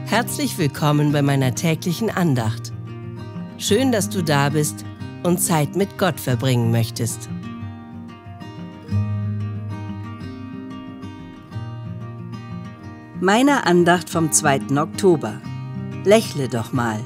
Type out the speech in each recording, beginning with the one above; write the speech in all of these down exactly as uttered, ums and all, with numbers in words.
Herzlich willkommen bei meiner täglichen Andacht. Schön, dass du da bist und Zeit mit Gott verbringen möchtest. Meine Andacht vom zweiten Oktober. Lächle doch mal.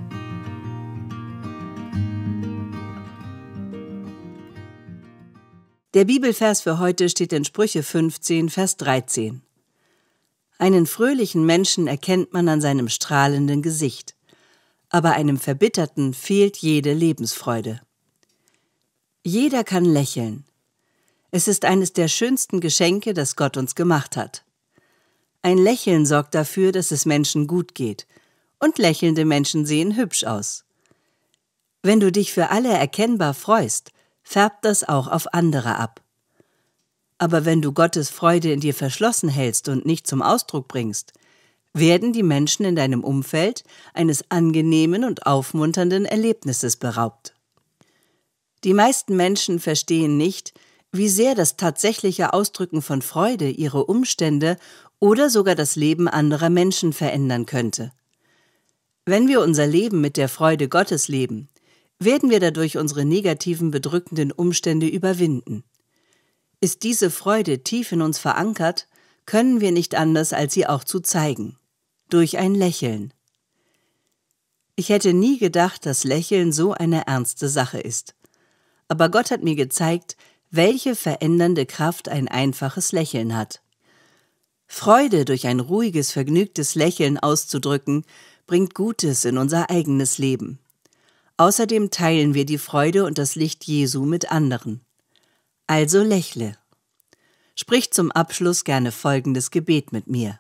Der Bibelvers für heute steht in Sprüche fünfzehn, Vers dreizehn. Einen fröhlichen Menschen erkennt man an seinem strahlenden Gesicht, aber einem Verbitterten fehlt jede Lebensfreude. Jeder kann lächeln. Es ist eines der schönsten Geschenke, das Gott uns gemacht hat. Ein Lächeln sorgt dafür, dass es Menschen gut geht, und lächelnde Menschen sehen hübsch aus. Wenn du dich für alle erkennbar freust, färbt das auch auf andere ab. Aber wenn du Gottes Freude in dir verschlossen hältst und nicht zum Ausdruck bringst, werden die Menschen in deinem Umfeld eines angenehmen und aufmunternden Erlebnisses beraubt. Die meisten Menschen verstehen nicht, wie sehr das tatsächliche Ausdrücken von Freude ihre Umstände oder sogar das Leben anderer Menschen verändern könnte. Wenn wir unser Leben mit der Freude Gottes leben, werden wir dadurch unsere negativen, bedrückenden Umstände überwinden. Ist diese Freude tief in uns verankert, können wir nicht anders, als sie auch zu zeigen. Durch ein Lächeln. Ich hätte nie gedacht, dass Lächeln so eine ernste Sache ist. Aber Gott hat mir gezeigt, welche verändernde Kraft ein einfaches Lächeln hat. Freude durch ein ruhiges, vergnügtes Lächeln auszudrücken, bringt Gutes in unser eigenes Leben. Außerdem teilen wir die Freude und das Licht Jesu mit anderen. Also lächle. Sprich zum Abschluss gerne folgendes Gebet mit mir.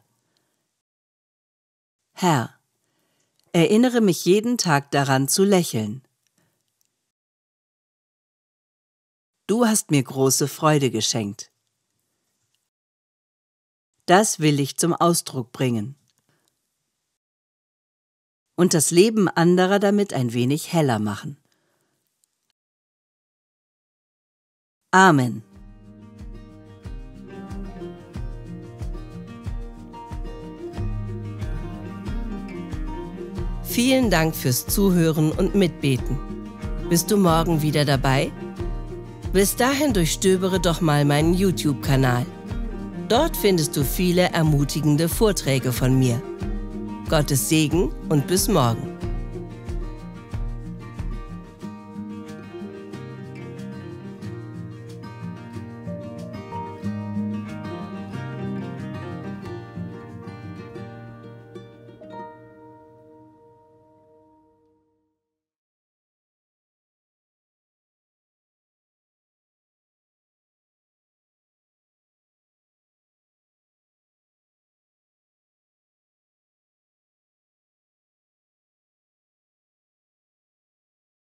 Herr, erinnere mich jeden Tag daran zu lächeln. Du hast mir große Freude geschenkt. Das will ich zum Ausdruck bringen. Und das Leben anderer damit ein wenig heller machen. Amen. Vielen Dank fürs Zuhören und Mitbeten. Bist du morgen wieder dabei? Bis dahin durchstöbere doch mal meinen YouTube-Kanal. Dort findest du viele ermutigende Vorträge von mir. Gottes Segen und bis morgen.